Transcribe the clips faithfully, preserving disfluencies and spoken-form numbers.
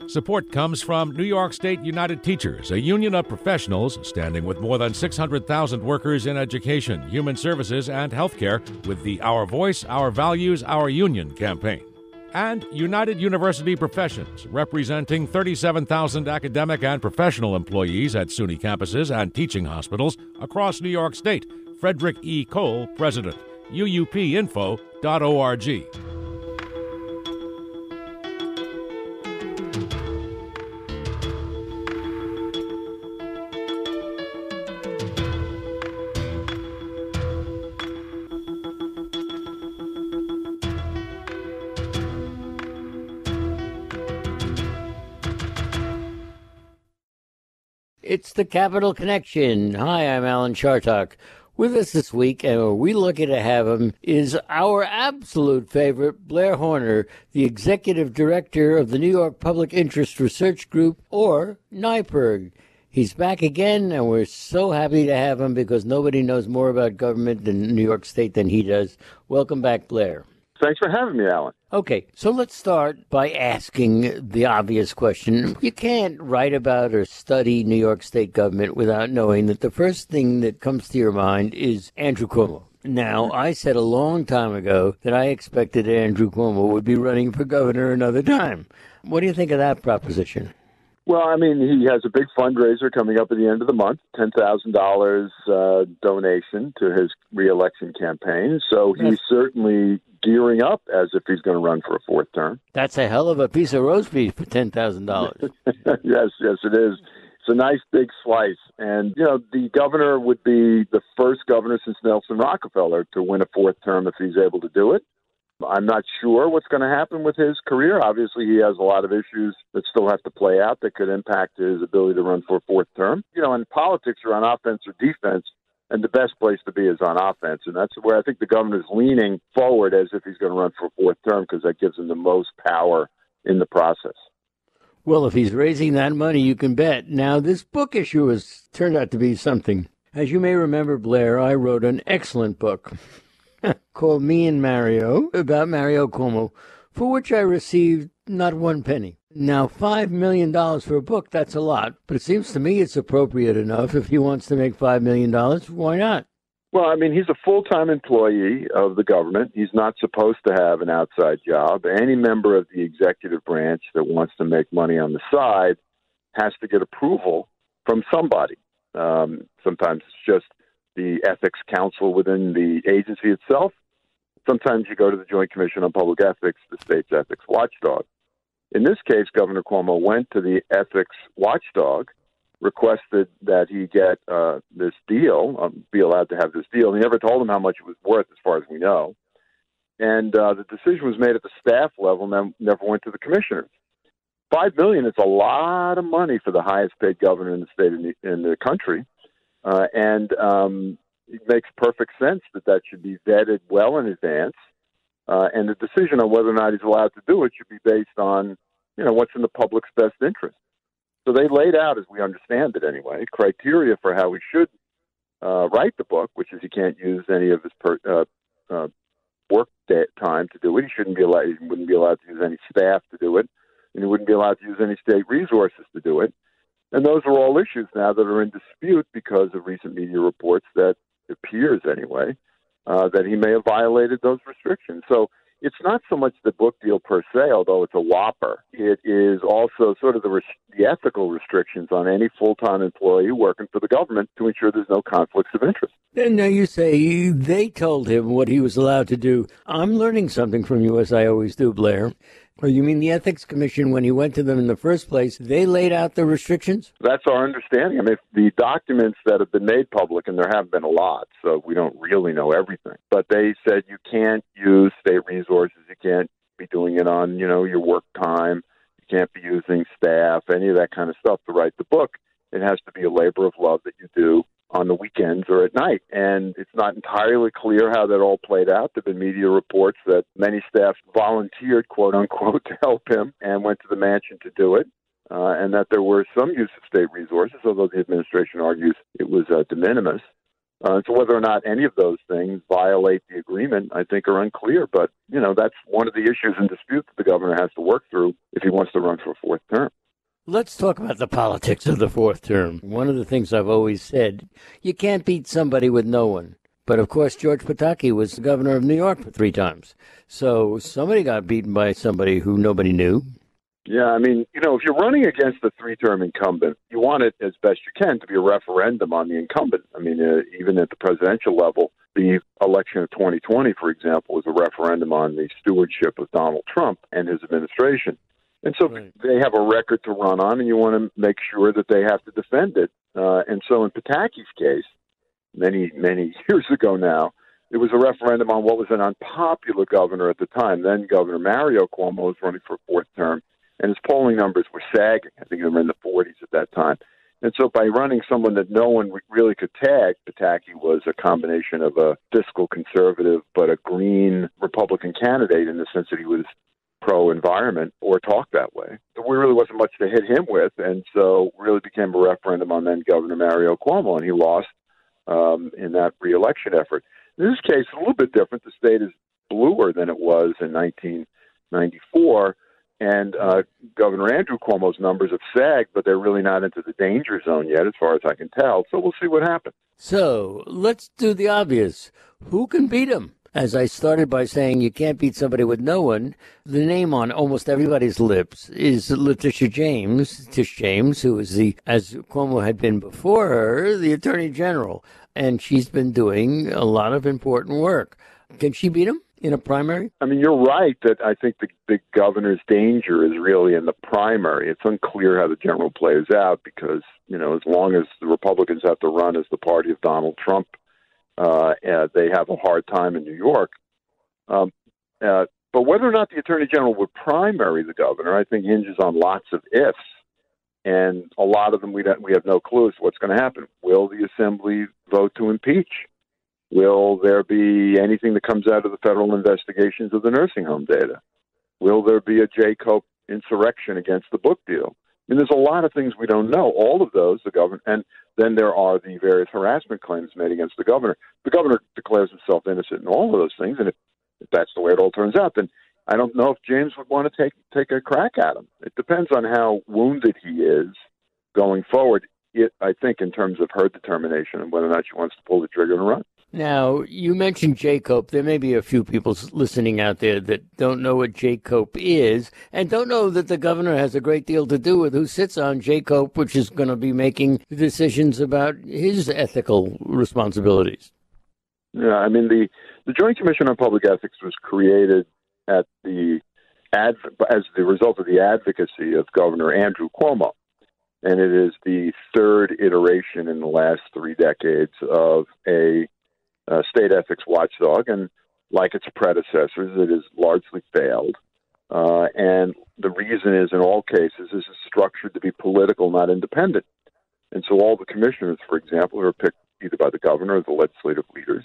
Support comes from New York State United Teachers, a union of professionals standing with more than six hundred thousand workers in education, human services, and healthcare with the Our Voice, Our Values, Our Union campaign. And United University Professions, representing thirty-seven thousand academic and professional employees at SUNY campuses and teaching hospitals across New York State. Frederick E. Cole, President. U U P info dot org. It's the Capital Connection. Hi, I'm Alan Chartock. With us this week, and we're we lucky to have him, is our absolute favorite, Blair Horner, the Executive Director of the New York Public Interest Research Group, or NYPIRG. He's back again, and we're so happy to have him because nobody knows more about government in New York State than he does. Welcome back, Blair. Thanks for having me, Alan. Okay, so let's start by asking the obvious question. You can't write about or study New York State government without knowing that the first thing that comes to your mind is Andrew Cuomo. Now, I said a long time ago that I expected Andrew Cuomo would be running for governor another time. What do you think of that proposition? Well, I mean, he has a big fundraiser coming up at the end of the month, ten thousand dollars uh, donation to his reelection campaign. So he's That's... certainly gearing up as if he's going to run for a fourth term. That's a hell of a piece of roast beef for ten thousand dollars. Yes, yes, it is. It's a nice big slice. And, you know, the governor would be the first governor since Nelson Rockefeller to win a fourth term if he's able to do it. I'm not sure what's going to happen with his career. Obviously, he has a lot of issues that still have to play out that could impact his ability to run for a fourth term. You know, in politics, you're on offense or defense, and the best place to be is on offense. And that's where I think the governor's leaning forward as if he's going to run for a fourth term because that gives him the most power in the process. Well, if he's raising that money, you can bet. Now, this book issue has turned out to be something. As you may remember, Blair, I wrote an excellent book called Me and Mario, about Mario Cuomo, for which I received not one penny. Now, five million dollars for a book, that's a lot, but it seems to me it's appropriate enough. If he wants to make five million dollars, why not? Well, I mean, he's a full-time employee of the government. He's not supposed to have an outside job. Any member of the executive branch that wants to make money on the side has to get approval from somebody. Um, sometimes it's just the ethics council within the agency itself. Sometimes you go to the Joint Commission on Public Ethics, the state's ethics watchdog. In this case, Governor Cuomo went to the ethics watchdog, requested that he get uh, this deal, um, be allowed to have this deal. He never told him how much it was worth, as far as we know. And uh, the decision was made at the staff level and never went to the commissioners. Five million is a lot of money for the highest paid governor in the state in the, in the country. Uh, and um, it makes perfect sense that that should be vetted well in advance. Uh, and the decision on whether or not he's allowed to do it should be based on, you know, what's in the public's best interest. So they laid out, as we understand it anyway, criteria for how he should uh, write the book, which is he can't use any of his per, uh, uh, work day, time to do it. He shouldn't be allowed. He wouldn't be allowed to use any staff to do it, and he wouldn't be allowed to use any state resources to do it. And those are all issues now that are in dispute because of recent media reports that appears anyway uh, that he may have violated those restrictions. So it's not so much the book deal per se, although it's a whopper. It is also sort of the, res- the ethical restrictions on any full-time employee working for the government to ensure there's no conflicts of interest. And now you say they told him what he was allowed to do. I'm learning something from you, as I always do, Blair. Or you mean the Ethics Commission, when he went to them in the first place, they laid out the restrictions? That's our understanding. I mean, the documents that have been made public, and there have been a lot, so we don't really know everything. But they said you can't use state resources. You can't be doing it on, you know, your work time. You can't be using staff, any of that kind of stuff to write the book. It has to be a labor of love that you do on the weekends or at night. And it's not entirely clear how that all played out. There have been media reports that many staff volunteered, quote unquote, to help him and went to the mansion to do it, uh, and that there were some use of state resources, although the administration argues it was uh, de minimis. Uh, so whether or not any of those things violate the agreement, I think, are unclear. But, you know, that's one of the issues in dispute that the governor has to work through if he wants to run for a fourth term. Let's talk about the politics of the fourth term. One of the things I've always said, you can't beat somebody with no one. But, of course, George Pataki was the governor of New York for three times. So somebody got beaten by somebody who nobody knew. Yeah, I mean, you know, if you're running against a three-term incumbent, you want it as best you can to be a referendum on the incumbent. I mean, uh, even at the presidential level, the election of twenty twenty, for example, was a referendum on the stewardship of Donald Trump and his administration. And so right. They have a record to run on, and you want to make sure that they have to defend it. Uh, and so in Pataki's case, many, many years ago now, it was a referendum on what was an unpopular governor at the time. Then Governor Mario Cuomo was running for a fourth term, and his polling numbers were sagging. I think they were in the forties at that time. And so by running someone that no one really could tag, Pataki was a combination of a fiscal conservative but a green Republican candidate in the sense that he was pro-environment or talked that way. There really wasn't much to hit him with, and so really became a referendum on then Governor Mario Cuomo, and he lost um, in that re-election effort. In this case, it's a little bit different. The state is bluer than it was in nineteen ninety-four, and uh, Governor Andrew Cuomo's numbers have sagged, but they're really not into the danger zone yet, as far as I can tell. So we'll see what happens. So let's do the obvious. Who can beat him? As I started by saying you can't beat somebody with no one, the name on almost everybody's lips is Letitia James, Tish James, who is the, as Cuomo had been before her, the Attorney General. And she's been doing a lot of important work. Can she beat him in a primary? I mean, you're right that I think the, the governor's danger is really in the primary. It's unclear how the general plays out because, you know, as long as the Republicans have to run as the party of Donald Trump, uh, uh, they have a hard time in New York. Um, uh, but whether or not the Attorney General would primary the governor, I think hinges on lots of ifs. And a lot of them we don't, we have no clue as to what's going to happen. Will the Assembly vote to impeach? Will there be anything that comes out of the federal investigations of the nursing home data? Will there be a Jay Cope insurrection against the book deal? I mean, there's a lot of things we don't know. All of those, the governor, and then there are the various harassment claims made against the governor. The governor declares himself innocent in all of those things, and if, if that's the way it all turns out, then I don't know if James would want to take take a crack at him. It depends on how wounded he is going forward, it, I think, in terms of her determination and whether or not she wants to pull the trigger and run. Now, you mentioned Jay Cope. There may be a few people listening out there that don't know what Jay Cope is and don't know that the governor has a great deal to do with who sits on Jay Cope, which is going to be making decisions about his ethical responsibilities. Yeah, I mean, the, the Joint Commission on Public Ethics was created at the ad, as the result of the advocacy of Governor Andrew Cuomo. And it is the third iteration in the last three decades of a uh, state ethics watchdog. And like its predecessors, it has largely failed. Uh, and the reason is, in all cases, is it's structured to be political, not independent. And so all the commissioners, for example, are picked either by the governor or the legislative leaders.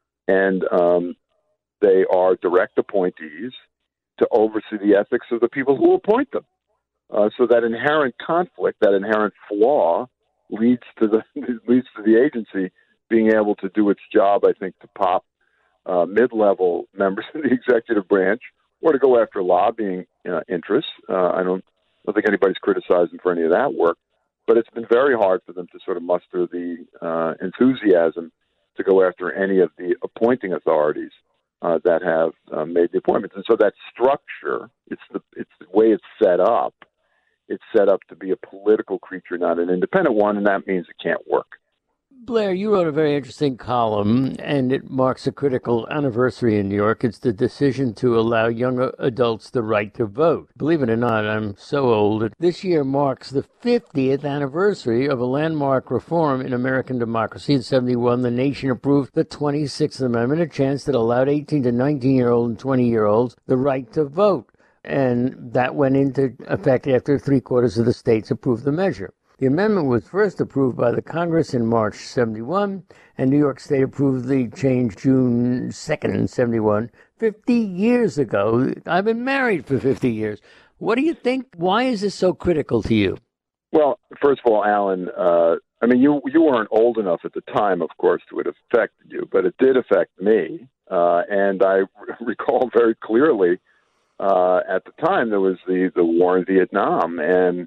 And um, they are direct appointees to oversee the ethics of the people who appoint them. Uh, so that inherent conflict, that inherent flaw, leads to the leads to the agency being able to do its job, I think, to pop uh, mid-level members of the executive branch or to go after lobbying uh, interests. Uh, I don't, don't think anybody's criticized them for any of that work, but it's been very hard for them to sort of muster the uh, enthusiasm to go after any of the appointing authorities uh, that have uh, made the appointments. And so that structure, it's the it's the way it's set up. It's set up to be a political creature, not an independent one, and that means it can't work. Blair, you wrote a very interesting column, and it marks a critical anniversary in New York. It's the decision to allow young adults the right to vote. Believe it or not, I'm so old that this year marks the fiftieth anniversary of a landmark reform in American democracy. In seventy-one, the nation approved the twenty-sixth Amendment, a chance that allowed eighteen to nineteen-year-olds and twenty-year-olds the right to vote. And that went into effect after three-quarters of the states approved the measure. The amendment was first approved by the Congress in March seventy-one, and New York State approved the change June second, seventy-one, fifty years ago. I've been married for fifty years. What do you think? Why is this so critical to you? Well, first of all, Alan, uh, I mean, you you weren't old enough at the time, of course, to it affected you, but it did affect me. Uh, and I recall very clearly uh, at the time there was the, the war in Vietnam. And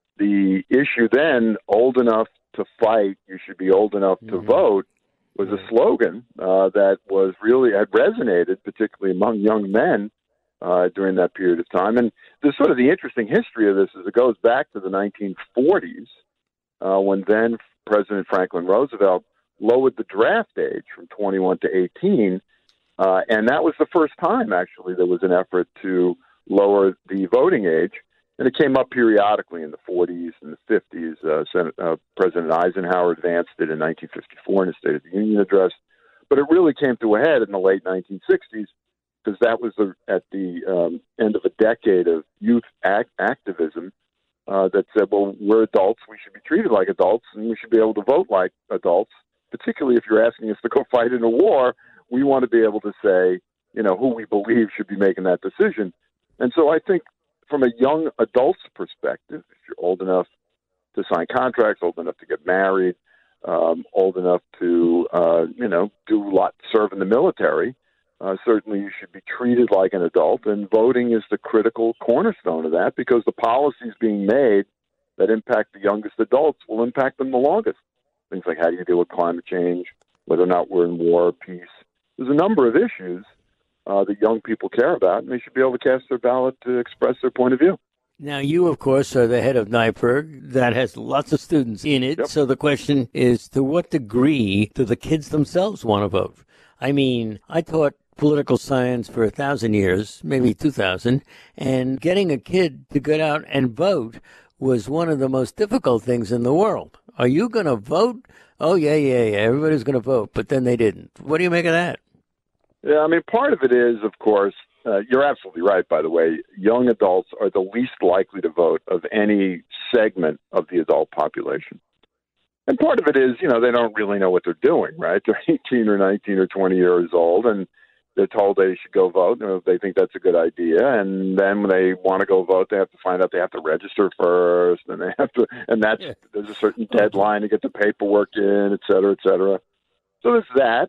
the issue then, old enough to fight, you should be old enough to Mm-hmm. vote, was a slogan uh, that was really had resonated, particularly among young men uh, during that period of time. And there's sort of the interesting history of this is it goes back to the nineteen forties uh, when then President Franklin Roosevelt lowered the draft age from twenty-one to eighteen. Uh, and that was the first time, actually, there was an effort to lower the voting age. And it came up periodically in the forties and the fifties. Uh, Senate, uh, President Eisenhower advanced it in nineteen fifty-four in his State of the Union address. But it really came to a head in the late nineteen sixties because that was the, at the um, end of a decade of youth act- activism uh, that said, well, we're adults. We should be treated like adults, and we should be able to vote like adults, particularly if you're asking us to go fight in a war. We want to be able to say, you know, who we believe should be making that decision. And so I think from a young adult's perspective, if you're old enough to sign contracts, old enough to get married, um, old enough to, uh, you know, do a lot, serve in the military, uh, certainly you should be treated like an adult. And voting is the critical cornerstone of that because the policies being made that impact the youngest adults will impact them the longest. Things like how do you deal with climate change, whether or not we're in war or peace. There's a number of issues uh, that young people care about, and they should be able to cast their ballot to express their point of view. Now, you, of course, are the head of NYPIRG. That has lots of students in it. Yep. So the question is, to what degree do the kids themselves want to vote? I mean, I taught political science for a thousand years, maybe two thousand, and getting a kid to get out and vote was one of the most difficult things in the world. Are you going to vote? Oh, yeah, yeah, yeah, everybody's going to vote, but then they didn't. What do you make of that? Yeah, I mean, part of it is, of course, uh, you're absolutely right, by the way. Young adults are the least likely to vote of any segment of the adult population. And part of it is, you know, they don't really know what they're doing, right? They're eighteen or nineteen or twenty years old, and they're told they should go vote. You know, they think that's a good idea. And then when they want to go vote, they have to find out they have to register first, and they have to, and that's, yeah. There's a certain deadline to get the paperwork in, et cetera, et cetera. So there's that.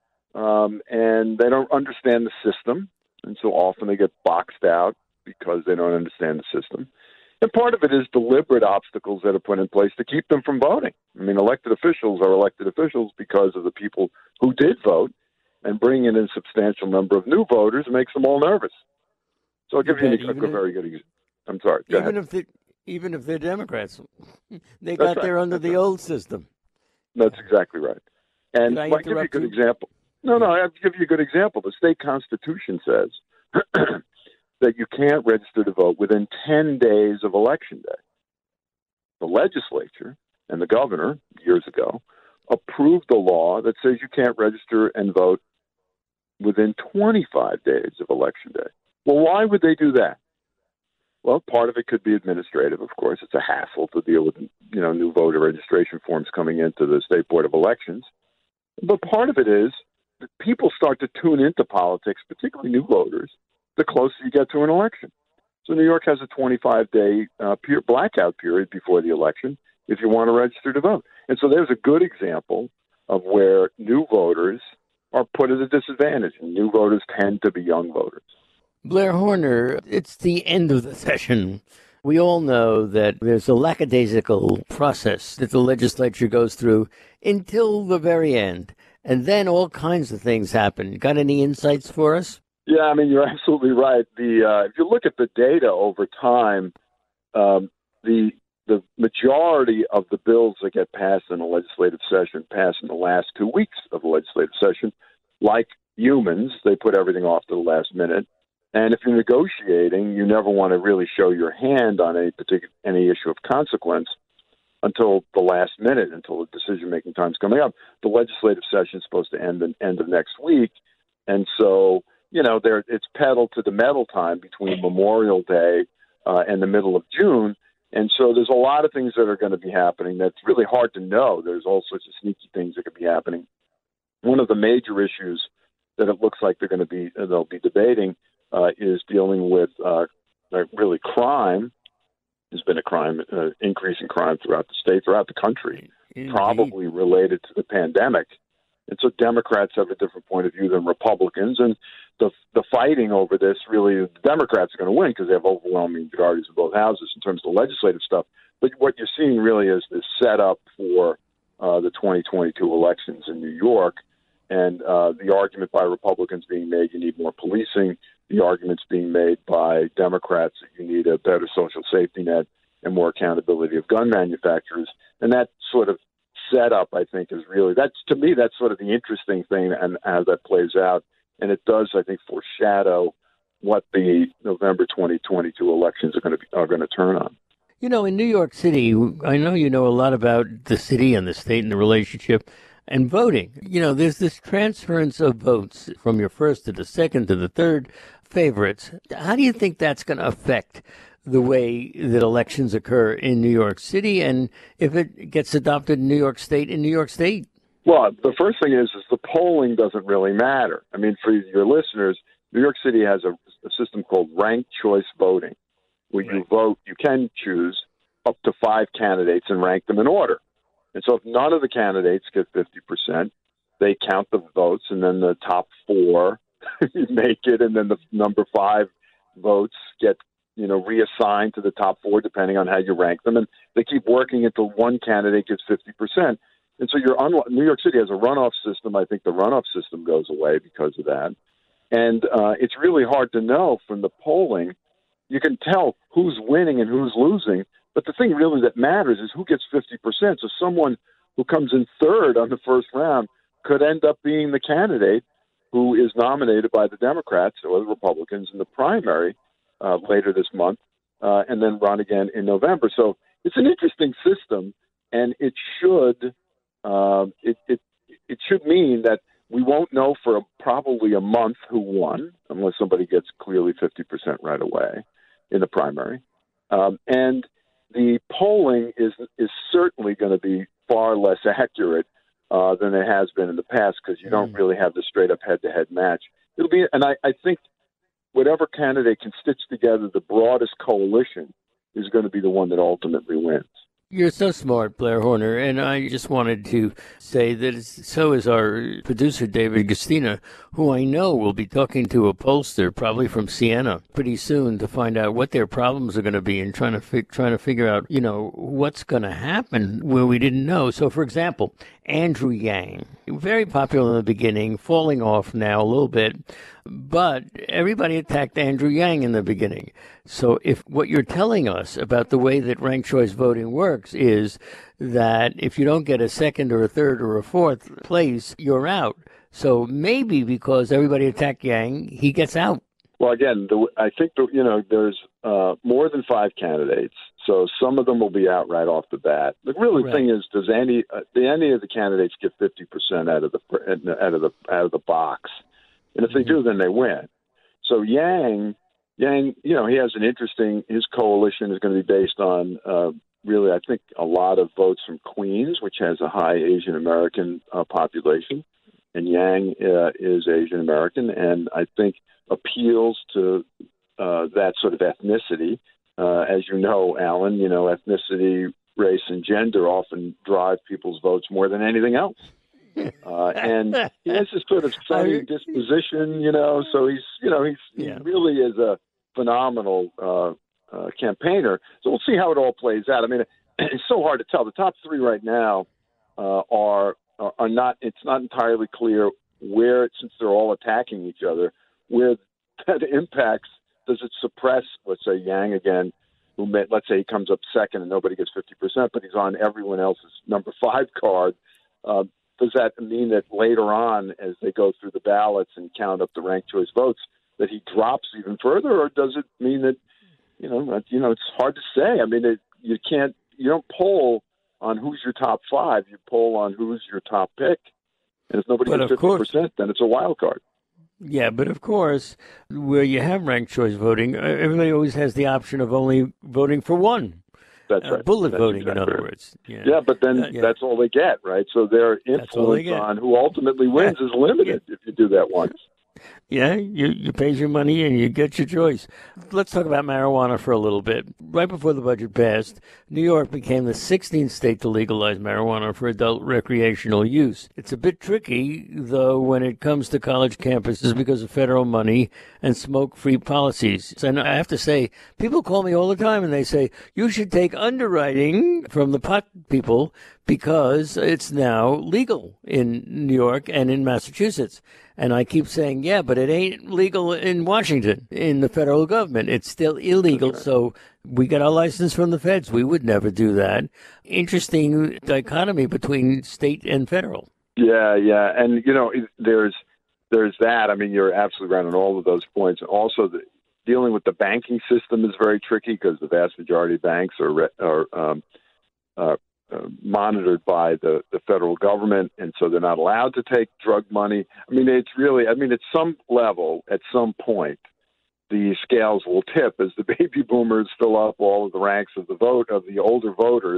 Um, and they don't understand the system. And so often they get boxed out because they don't understand the system. And part of it is deliberate obstacles that are put in place to keep them from voting. I mean, elected officials are elected officials because of the people who did vote, and bringing in a substantial number of new voters makes them all nervous. So I'll give you, you an, a, a very good example. I'm sorry. Go even ahead. if they, even if they're Democrats, they That's got right. there under That's the right. old system. That's exactly right. And Did I I'll give you a good you? example. No, no, I'll give you a good example. The state constitution says that you can't register to vote within ten days of Election Day. The legislature and the governor, years ago, approved the law that says you can't register and vote within twenty-five days of Election Day. Well, why would they do that? Well, part of it could be administrative, of course. It's a hassle to deal with, you know, new voter registration forms coming into the State Board of Elections. But part of it is that people start to tune into politics, particularly new voters, the closer you get to an election. So New York has a twenty-five day uh, peer, blackout period before the election if you want to register to vote. And so there's a good example of where new voters are put at a disadvantage. And new voters tend to be young voters. Blair Horner, it's the end of the session. We all know that there's a lackadaisical process that the legislature goes through until the very end. And then all kinds of things happen. Got any insights for us? Yeah, I mean, you're absolutely right. The uh, if you look at the data over time, um, the the majority of the bills that get passed in a legislative session pass in the last two weeks of the legislative session. Like humans, they put everything off to the last minute. And if you're negotiating, you never want to really show your hand on any particular any issue of consequence until the last minute, until the decision-making time's coming up. The legislative session is supposed to end at the end of next week, and so you know there it's pedal to the metal time between Memorial Day uh, and the middle of June. And so there's a lot of things that are going to be happening that's really hard to know. There's all sorts of sneaky things that could be happening. One of the major issues that it looks like they're going to be they'll be debating uh, is dealing with uh, really crime. There's been a crime uh, increase in crime throughout the state, throughout the country, Indeed. probably related to the pandemic. And so Democrats have a different point of view than Republicans. And the the fighting over this, really, the Democrats are going to win because they have overwhelming majorities in both houses in terms of the legislative stuff. But what you're seeing really is this setup for uh, the twenty twenty-two elections in New York. And uh, the argument by Republicans being made, you need more policing. The arguments being made by Democrats that you need a better social safety net and more accountability of gun manufacturers. And that sort of setup, I think, is really, that's, to me, that's sort of the interesting thing and how that plays out. And it does, I think, foreshadow what the November twenty twenty-two elections are going to be, are going to turn on. You know, in New York City, I know you know a lot about the city and the state and the relationship and voting. You know, there's this transference of votes from your first to the second to the third favorites. How do you think that's going to affect the way that elections occur in New York City, and if it gets adopted in New York State, in New York State? Well, the first thing is, is the polling doesn't really matter. I mean, for your listeners, New York City has a, a system called ranked choice voting, where right. you vote, you can choose up to five candidates and rank them in order. And so if none of the candidates get fifty percent, they count the votes, and then the top four make it, and then the number five votes get, you know, reassigned to the top four, depending on how you rank them. And they keep working until one candidate gets fifty percent. And so you're un- New York City has a runoff system. I think the runoff system goes away because of that. And uh, it's really hard to know from the polling. You can tell who's winning and who's losing. But the thing really that matters is who gets fifty percent. So someone who comes in third on the first round could end up being the candidate who is nominated by the Democrats or the Republicans in the primary uh, later this month, uh, and then run again in November. So it's an interesting system, and it should uh, it, it it should mean that we won't know for a, probably a month who won, unless somebody gets clearly fifty percent right away in the primary. Um, and the polling is is certainly going to be far less accurate uh, than it has been in the past, because you don't really have the straight-up head-to-head match. It'll be, and I, I think whatever candidate can stitch together the broadest coalition is going to be the one that ultimately wins. You're so smart, Blair Horner, and I just wanted to say that it's, so is our producer, David Gastina, who I know will be talking to a pollster, probably from Siena, pretty soon to find out what their problems are going to be and trying to fi- trying to figure out, you know, what's going to happen where we didn't know. So, for example, Andrew Yang, very popular in the beginning, falling off now a little bit, but everybody attacked Andrew Yang in the beginning. So if what you're telling us about the way that ranked choice voting works is that if you don't get a second or a third or a fourth place, you're out. So maybe because everybody attacked Yang, he gets out. Well, again, the, I think, the, you know, there's uh, more than five candidates, so some of them will be out right off the bat. The really right. thing is, does any uh, do any of the candidates get fifty percent out of the out of the out of the box? And if they do, then they win. So Yang, Yang, you know, he has an interesting. His coalition is going to be based on uh, really, I think, a lot of votes from Queens, which has a high Asian American uh, population, and Yang uh, is Asian American, and I think appeals to uh, that sort of ethnicity. Uh, as you know, Alan, you know, ethnicity, race, and gender often drive people's votes more than anything else. Uh, and he has this sort of sunny disposition, you know, so he's, you know, he's, yeah. he really is a phenomenal uh, uh, campaigner. So we'll see how it all plays out. I mean, it's so hard to tell. The top three right now uh, are, are not, it's not entirely clear where, since they're all attacking each other, where that impacts. Does it suppress, let's say, Yang again, who may, let's say he comes up second and nobody gets fifty percent, but he's on everyone else's number five card. Uh, does that mean that later on, as they go through the ballots and count up the ranked choice votes, that he drops even further, or does it mean that, you know, you know, it's hard to say. I mean, it, you can't, you don't poll on who's your top five. You poll on who's your top pick, and if nobody gets fifty percent, then it's a wild card. Yeah, but of course, where you have ranked choice voting, everybody always has the option of only voting for one. That's right. Uh, bullet that's voting, exactly in other right. words. Yeah. yeah, but then uh, yeah. that's all they get, right? So their influence on who ultimately wins is limited if you do that once. Yeah, you, you pay your money and you get your choice. Let's talk about marijuana for a little bit. Right before the budget passed, New York became the sixteenth state to legalize marijuana for adult recreational use. It's a bit tricky, though, when it comes to college campuses because of federal money and smoke-free policies. And I have to say, people call me all the time and they say, you should take underwriting from the pot people because it's now legal in New York and in Massachusetts. And I keep saying, yeah, but it ain't legal in Washington, in the federal government. It's still illegal. Right. So we got our license from the feds. We would never do that. Interesting dichotomy between state and federal. Yeah, yeah. And, you know, there's there's that. I mean, you're absolutely right on all of those points. Also, the, dealing with the banking system is very tricky because the vast majority of banks are, are um, uh, Uh, monitored by the, the federal government, and so they're not allowed to take drug money. I mean, it's really, I mean, at some level, at some point, the scales will tip as the baby boomers fill up all of the ranks of the vote of the older voters.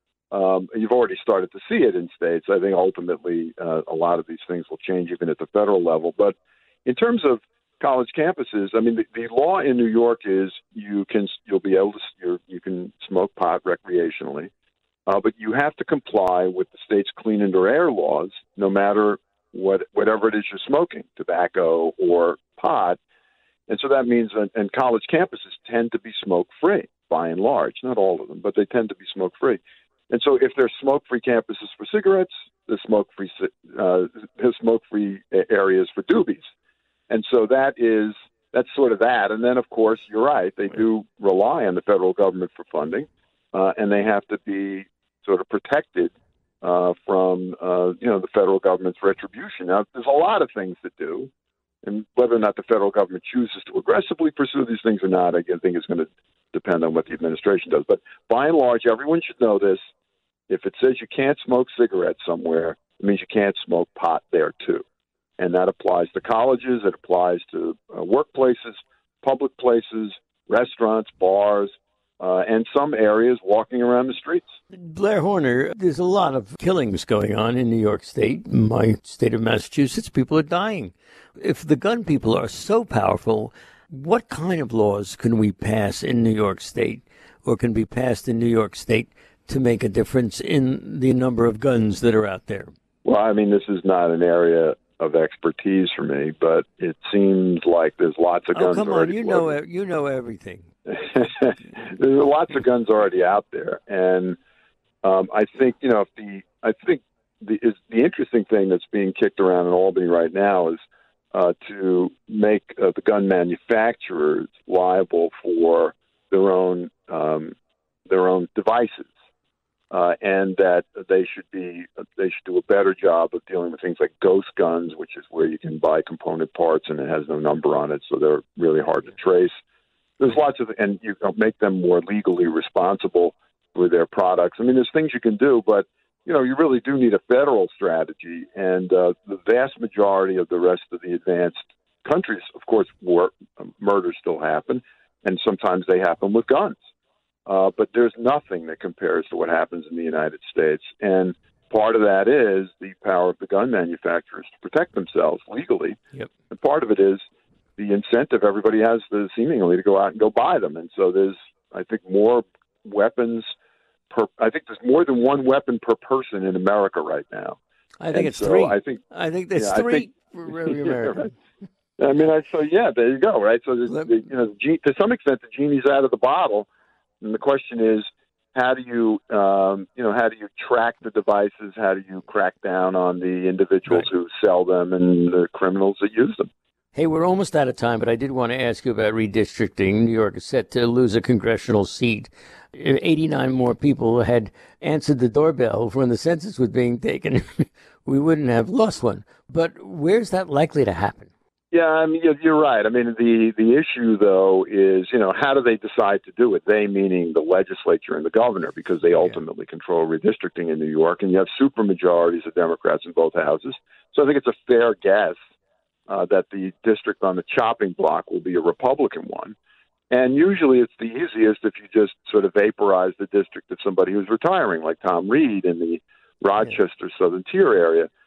Um, you've already started to see it in states. I think ultimately uh, a lot of these things will change even at the federal level. But in terms of college campuses, I mean, the, the law in New York is you can you'll be able to you're, you can smoke pot recreationally. Uh, but you have to comply with the state's clean indoor air laws, no matter what whatever it is you're smoking, tobacco or pot. And so that means, and, and college campuses tend to be smoke-free, by and large. Not all of them, but they tend to be smoke-free. And so if there's smoke-free campuses for cigarettes, there's smoke-free, uh, there's smoke-free areas for doobies. And so that is, that's sort of that. And then, of course, you're right, they do rely on the federal government for funding, uh, and they have to be sort of protected uh, from, uh, you know, the federal government's retribution. Now, there's a lot of things to do, and whether or not the federal government chooses to aggressively pursue these things or not, I think is going to depend on what the administration does. But by and large, everyone should know this. If it says you can't smoke cigarettes somewhere, it means you can't smoke pot there, too. And that applies to colleges. It applies to uh, workplaces, public places, restaurants, bars, Uh, and some areas walking around the streets. Blair Horner, there's a lot of killings going on in New York State, my state of Massachusetts. People are dying. If the gun people are so powerful, what kind of laws can we pass in New York State or can be passed in New York State to make a difference in the number of guns that are out there? Well, I mean, this is not an area of expertise for me, but it seems like there's lots of guns. Oh, come on, you know, you know everything. There's lots of guns already out there, and um, I think you know if the I think the is the interesting thing that's being kicked around in Albany right now is uh, to make uh, the gun manufacturers liable for their own um, their own devices, uh, and that they should be they should do a better job of dealing with things like ghost guns, which is where you can buy component parts and it has no number on it, so they're really hard to trace. There's lots of, and you know, make them more legally responsible for their products. I mean, there's things you can do, but, you know, you really do need a federal strategy. And uh, the vast majority of the rest of the advanced countries, of course, war, murders still happen, and sometimes they happen with guns. Uh, but there's nothing that compares to what happens in the United States. And part of that is the power of the gun manufacturers to protect themselves legally. Yep. And part of it is the incentive everybody has to seemingly to go out and go buy them. And so there's, I think, more weapons per, I think there's more than one weapon per person in America right now. I think and it's so three. I think, I think there's yeah, three think, for every American. Yeah, right. I mean, I, so yeah, there you go. Right. So, the, the, you know, the, to some extent, the genie's out of the bottle. And the question is, how do you, um, you know, how do you track the devices? How do you crack down on the individuals right. who sell them and the criminals that use them? Hey, we're almost out of time, but I did want to ask you about redistricting. New York is set to lose a congressional seat. eighty-nine more people had answered the doorbell when the census was being taken. We wouldn't have lost one. But where's that likely to happen? Yeah, I mean, you're right. I mean, the, the issue, though, is, you know, how do they decide to do it? They, meaning the legislature and the governor, because they ultimately yeah. control redistricting in New York, and you have supermajorities of Democrats in both houses. So I think it's a fair guess Uh, that the district on the chopping block will be a Republican one. And usually it's the easiest if you just sort of vaporize the district of somebody who's retiring, like Tom Reed in the Rochester yeah. Southern Tier area.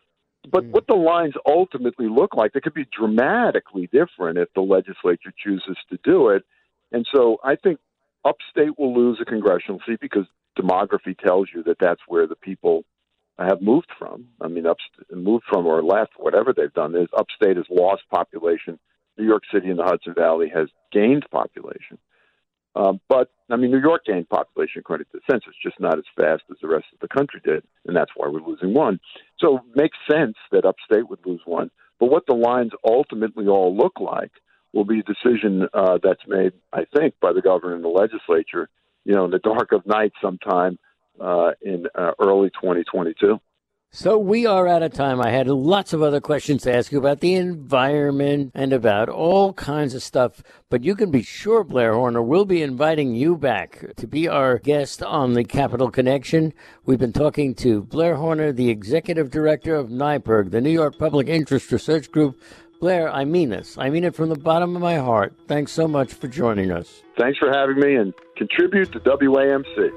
but Mm. what the lines ultimately look like, they could be dramatically different if the legislature chooses to do it. And so I think upstate will lose a congressional seat because demography tells you that that's where the people have moved from. I mean, upst- moved from or left, whatever they've done. Is upstate has lost population. New York City and the Hudson Valley has gained population. Um, but, I mean, New York gained population according to the census, just not as fast as the rest of the country did, and that's why we're losing one. So it makes sense that upstate would lose one. But what the lines ultimately all look like will be a decision uh, that's made, I think, by the governor and the legislature, you know, in the dark of night sometime uh, in uh, early twenty twenty-two. So we are out of time. I had lots of other questions to ask you about the environment and about all kinds of stuff. But you can be sure, Blair Horner, we'll be inviting you back to be our guest on the Capital Connection. We've been talking to Blair Horner, the executive director of NYPIRG, the New York Public Interest Research Group. Blair, I mean this. I mean it from the bottom of my heart. Thanks so much for joining us. Thanks for having me, and contribute to W A M C.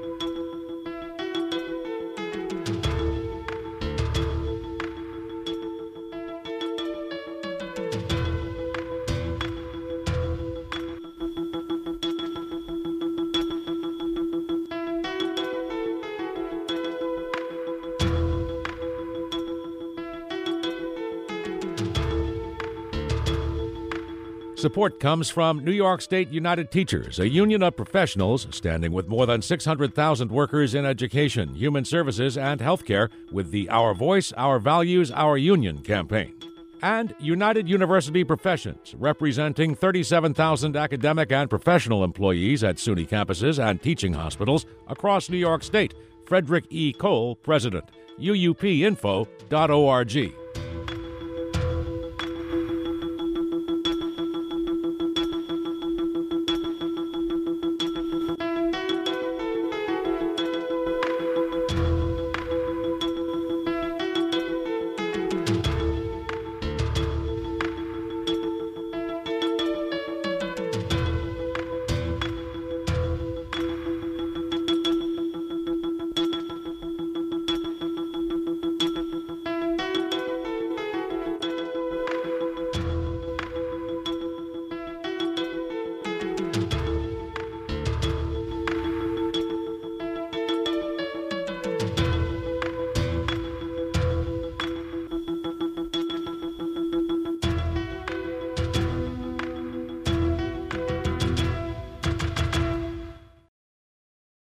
Support comes from New York State United Teachers, a union of professionals standing with more than six hundred thousand workers in education, human services, and healthcare with the Our Voice, Our Values, Our Union campaign. And United University Professions, representing thirty-seven thousand academic and professional employees at SUNY campuses and teaching hospitals across New York State. Frederick E. Cole, President. U U P info dot org.